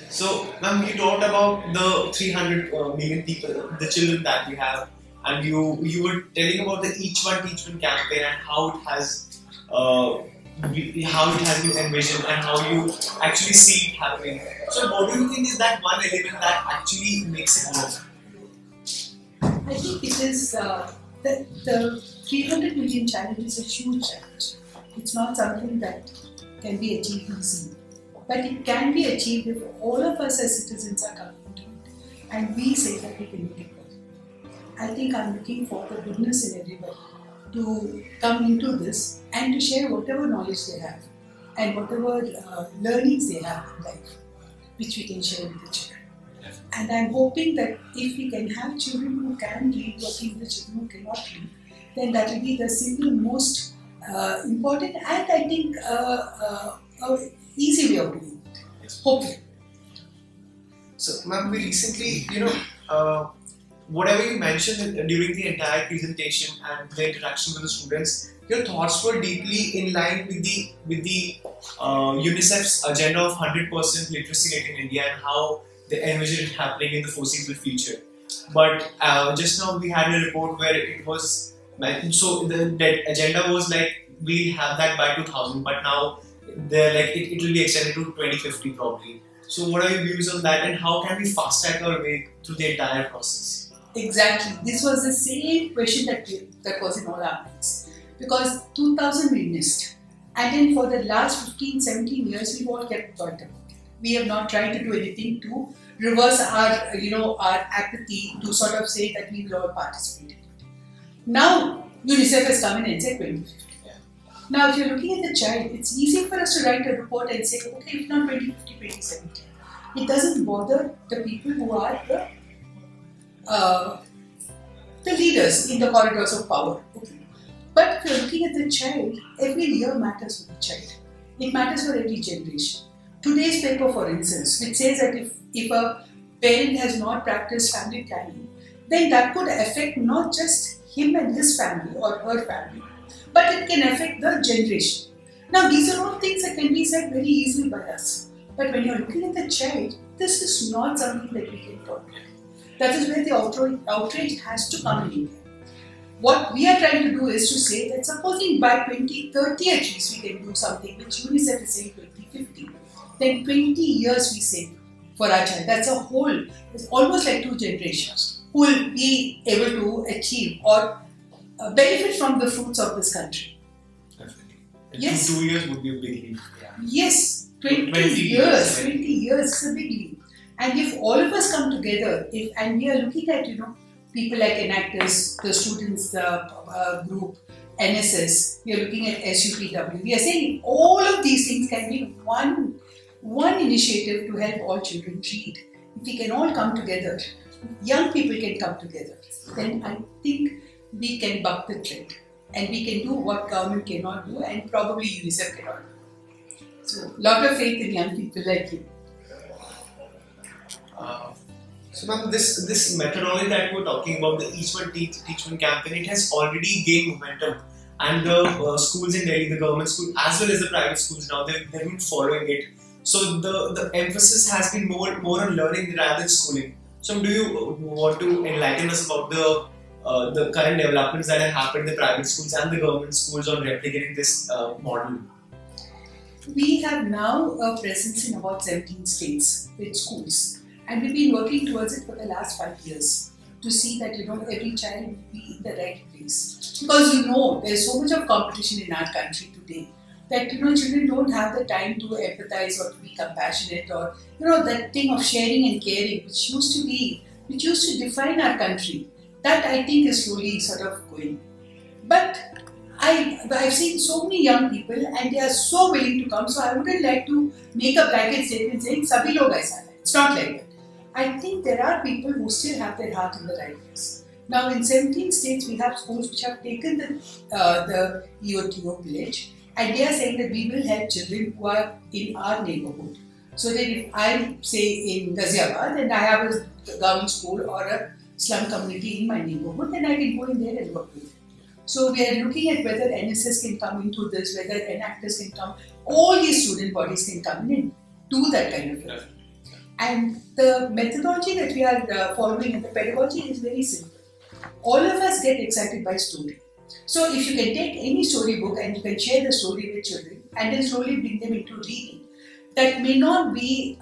So, ma'am, you talked about the 300 million people, the children that we have, and you were telling about the Each One Teach One campaign and how it has been envisioned and how you actually see it happening. So, what do you think is that one element that actually makes it work? I think it is the 300 million challenge is a huge challenge. It's not something that can be achieved easily. But it can be achieved if all of us as citizens are coming into it and we say that we can make it work. I think I'm looking for the goodness in everybody to come into this and to share whatever knowledge they have and whatever learnings they have in life, which we can share with the children. And I'm hoping that if we can have children who can read working with children who cannot read, then that will be the single most important and I think easy way of doing it. Yes. Hopefully. So, ma'am, we recently, whatever you mentioned during the entire presentation and the interaction with the students, your thoughts were deeply in line with the UNICEF's agenda of 100% literacy rate in India and how they envision it happening in the foreseeable future. But just now we had a report where it was so the agenda was like we'll have that by 2000, but now they're like it will be extended to 2050 probably. So what are your views on that and how can we fast track our way through the entire process? Exactly. This was the same question that was in all our minds. Because 2000 we missed. And then for the last 15-17 years we've all kept quiet about it. We have not tried to do anything to reverse our apathy to sort of say that we will all participate in it. Now UNICEF has come in and said 2050. Now, if you're looking at the child, it's easy for us to write a report and say, okay, if not 2050, 2070. It doesn't bother the people who are the leaders in the corridors of power. Okay. But if you're looking at the child, every year matters for the child. It matters for every generation. Today's paper, for instance, which says that if a parent has not practiced family planning, then that could affect not just him and his family or her family, but it can affect the generation. Now, these are all things that can be said very easily by us. But when you're looking at the child, this is not something that we can tolerate. That is where the outrage has to come in India. What we are trying to do is to say that supposing by 2030 at least we can do something, which UNICEF is saying 2050, then 20 years we save for our child. That's a whole, it's almost like 2 generations who will be able to achieve or benefit from the fruits of this country. Definitely. Yes. 2 years would be a big leap. Yeah. Yes, 20 years. 20 years is a big leap. And if all of us come together, and we are looking at, people like enactors, the students group, NSS, we are looking at SUPW. We are saying all of these things can be one initiative to help all children read. If we can all come together, young people can come together, then I think we can buck the trend and we can do what government cannot do and probably UNICEF cannot do. So, lot of faith in young people like you. So, ma'am, this methodology that we're talking about, the Each One Teach One campaign, it has already gained momentum, and the schools in Delhi, the government school as well as the private schools now, they've been following it. So the emphasis has been more on learning rather than schooling. So, do you want to enlighten us about the current developments that have happened in the private schools and the government schools on replicating this model? We have now a presence in about 17 states with schools, and we've been working towards it for the last 5 years to see that every child will be in the right place. Because there's so much of competition in our country today that children don't have the time to empathize or to be compassionate or that thing of sharing and caring which used to define our country. That I think is slowly sort of going. But I've seen so many young people and they are so willing to come, so I wouldn't like to make a blanket statement saying Sabhi log aisa hai. It's not like that. I think there are people who still have their heart in the right place. Now in 17 states we have schools which have taken the EOTO pledge, and they are saying that we will help children who are in our neighborhood. So that if I'm say in Ghaziabad and I have a government school or a slum community in my neighborhood, then I can go in there and work with it. So we are looking at whether NSS can come into this, whether enactors can come, all these student bodies can come in and do that kind of work. And the methodology that we are following and the pedagogy is very simple. All of us get excited by story. So if you can take any storybook and you can share the story with children and then slowly bring them into reading, that may not be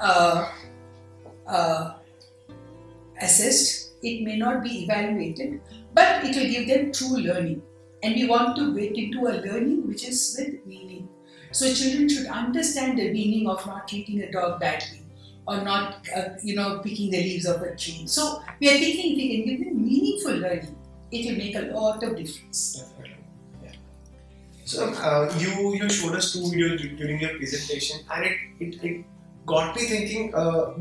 assessed, it may not be evaluated, but it will give them true learning. And we want to get into a learning which is with meaning. So children should understand the meaning of not treating a dog badly or not, picking the leaves of a tree. So we are thinking if we can give them meaningful learning, it will make a lot of difference. Definitely. Yeah. So you showed us 2 videos during your presentation, and it got me thinking that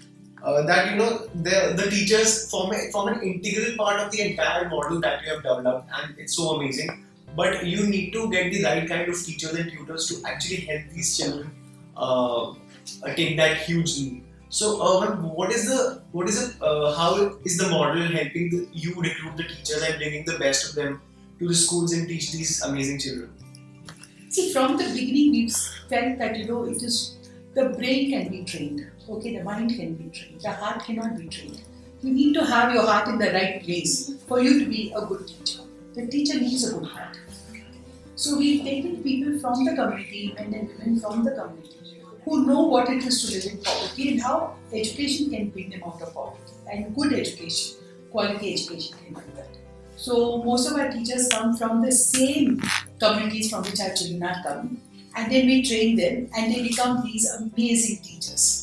the teachers form an integral part of the entire model that you have developed, and it's so amazing. But you need to get the right kind of teachers and tutors to actually help these children take that huge leap. So, how is the model helping you recruit the teachers and bringing the best of them to the schools and teach these amazing children? See, from the beginning, we've felt that it is the brain can be trained. Okay, the mind can be trained. The heart cannot be trained. You need to have your heart in the right place for you to be a good teacher. The teacher needs a good heart. So we've taken people from the community, men and women from the community, who know what it is to live in poverty and how education can bring them out of poverty. And good education, quality education can do that. So most of our teachers come from the same communities from which our children are coming, and then we train them and they become these amazing teachers.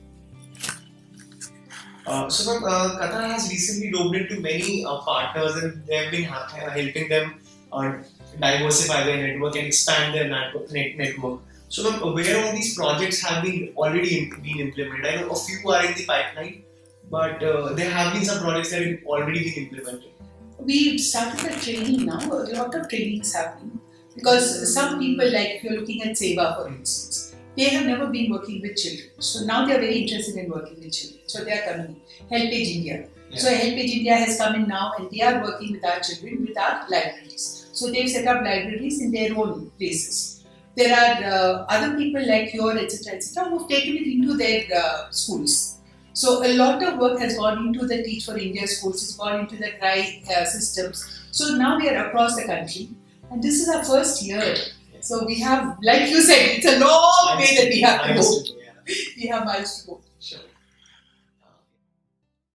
Katha has recently roped into many partners, and they have been helping them diversify their network and expand their network. So, where all these projects have already been implemented? I know a few are in the pipeline, but there have been some projects that have already been implemented. We started the training now. A lot of training is happening because some people, like if you're looking at Seva, for instance, they have never been working with children. So now they are very interested in working with children. So they are coming in. Helpage India. Yeah. So Helpage India has come in now and they are working with our children with our libraries. So they've set up libraries in their own places. There are other people like your etc. who have taken it into their schools. So a lot of work has gone into the Teach for India schools, it's gone into the TRI systems. So now we are across the country and this is our first year. So we have, like you said, it's a long way that we have to go. We have miles to go. Sure.